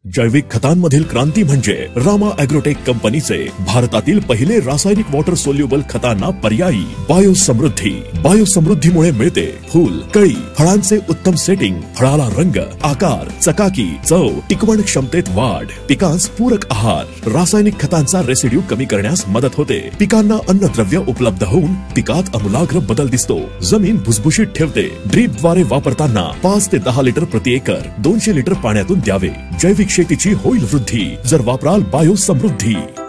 जैविक खतांमधील क्रांती म्हणजे रामा ॲग्रोटेक कंपनीचे भारतातील पहिले रासायनिक वॉटर सोल्युबल खतांना पर्यायी बायोसमृद्धी. बायोसमृद्धीमुळे मिळते फूल, कळी, फळांचे उत्तम सेटिंग, फळाला रंग, आकार, चकाकी, चव, टिकवण क्षमतेत वाढ, पिकांस पूरक आहार. रासायनिक खतांचा रेसिड्यू कमी करण्यास मदत होते. पिकांना अन्नद्रव्य उपलब्ध होऊन पिकात आमूलाग्र बदल दिसतो. जमीन भुसभुशीत ठेवते. ड्रीपद्वारे वापरताना 5 ते 10 लिटर प्रति एकर 200 लिटर पाण्यातून द्यावे. जैविक शेतीची होईल वृद्धी जर वापराल बायोसमृद्धी.